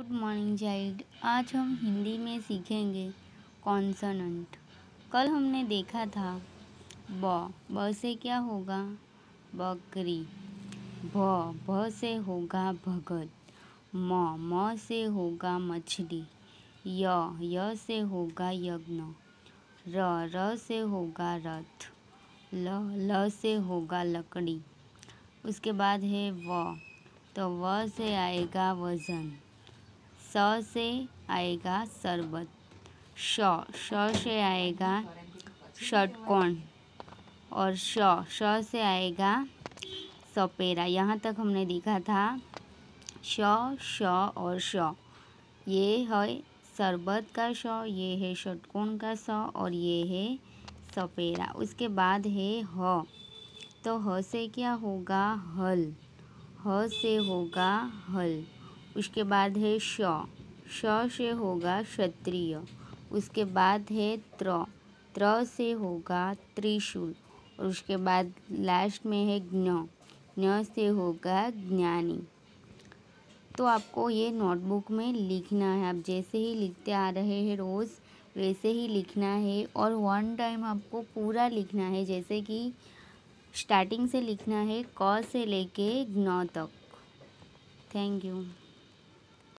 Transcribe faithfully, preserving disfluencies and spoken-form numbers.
Good morning child. आज हम हिंदी में सीखेंगे कॉन्सोनेंट। कल हमने देखा था ब ब से क्या होगा बकरी, भ भ से होगा भगत, म म से होगा मछली, य य से होगा यज्ञ, र र से होगा रथ, ल ल से होगा लकड़ी। उसके बाद है व, तो व से आएगा वज़न, स से आएगा शरबत, श श से आएगा षटकोण और श श से आएगा सपेरा। यहाँ तक हमने देखा था श श और श। ये है शरबत का श, ये है षटकोण का स और ये है सपेरा। उसके बाद है ह, तो ह से क्या होगा हल, ह से होगा हल। उसके बाद है श, श से होगा क्षत्रिय। उसके बाद है त्र, त्र से होगा त्रिशूल और उसके बाद लास्ट में है ज्ञ, ज्ञ से होगा ज्ञानी। तो आपको ये नोटबुक में लिखना है। आप जैसे ही लिखते आ रहे हैं रोज़ वैसे ही लिखना है और वन टाइम आपको पूरा लिखना है। जैसे कि स्टार्टिंग से लिखना है क से लेके ज्ञ तक। Thank you.